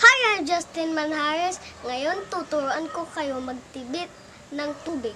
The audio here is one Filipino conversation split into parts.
Hi, I'm Justin Manhares. Ngayon, tuturuan ko kayo magtibit ng tubig.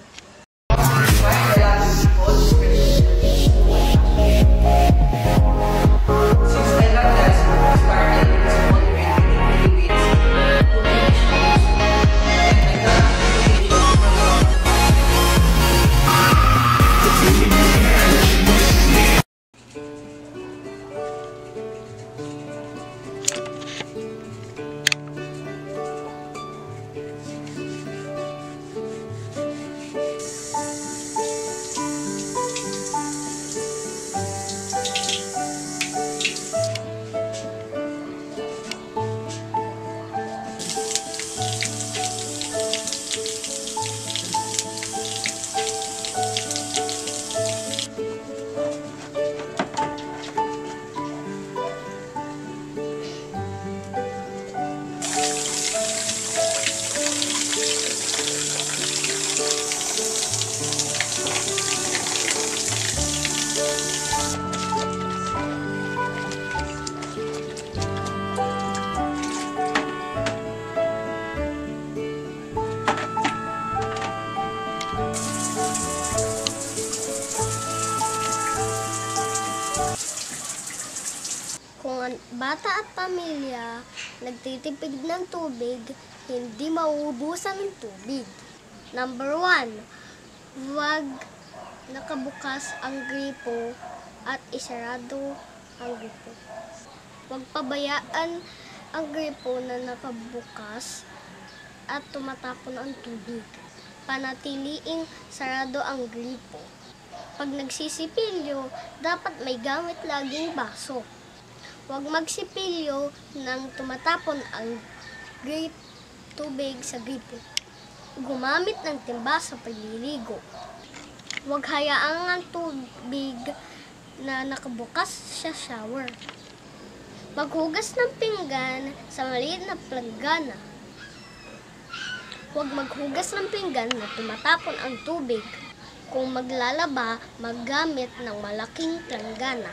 Kung ang bata at pamilya nagtitipid ng tubig, hindi mauubusan ng tubig. Number 1, huwag nakabukas ang gripo at isarado ang gripo. Huwag pabayaan ang gripo na nakabukas at tumatapon ang tubig. Panatiliing sarado ang gripo. Pag nagsisipilyo, dapat may gamit laging baso. Huwag magsipilyo nang tumatapon ang tubig sa gripo. Gumamit ng timba sa pagliligo. Huwag hayaang ang tubig na nakabukas sa shower. Maghugas ng pinggan sa maliit na planggana. Huwag maghugas ng pinggan na tumatapon ang tubig. Kung maglalaba, maggamit ng malaking planggana.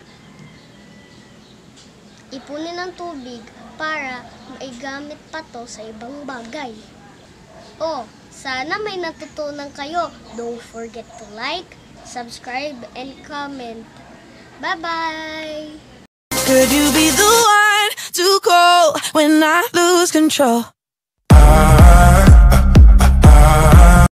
Ipunin ang tubig para maigamit pa to sa ibang bagay. Sana may natutunan kayo. Don't forget to like, subscribe, and comment. Bye-bye! Could you be the one to call when I lose control?